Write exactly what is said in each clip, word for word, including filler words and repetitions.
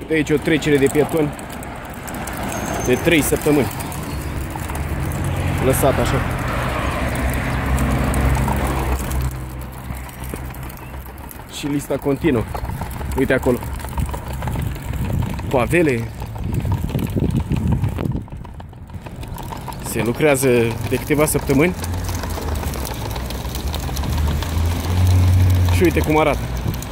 De aici o trecere de pietoni de trei săptămâni. Lăsat așa. Și lista continuă. Uite acolo. Pavele. Se lucrează de câteva săptămâni. Și uite cum arată.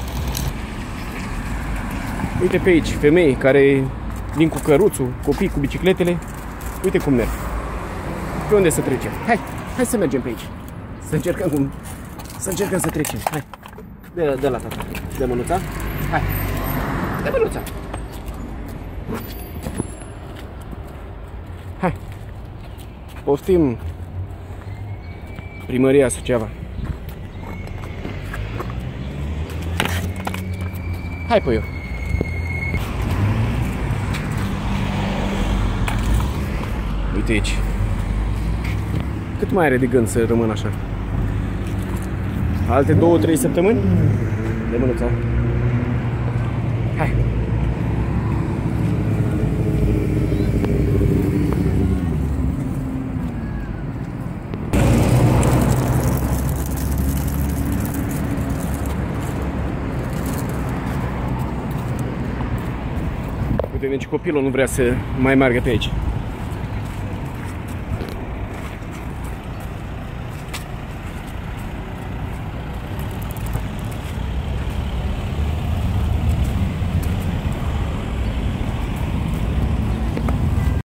Uite pe aici, femei care vin cu căruțul, copii cu bicicletele. Uite cum merg. Pe unde să trecem? Hai, hai să mergem pe aici. Să încercăm cum... Să încercăm să trecem. Hai. De, de la tata. De mânuța. Hai. De mânuța. Hai. Poftim Primăria Suceava. Hai pe eu. Uite aici. Cât mai are de gând să rămân așa? Alte două, trei săptămâni? De mânuța. Hai. Uite, nici copilul nu vrea să mai meargă pe aici.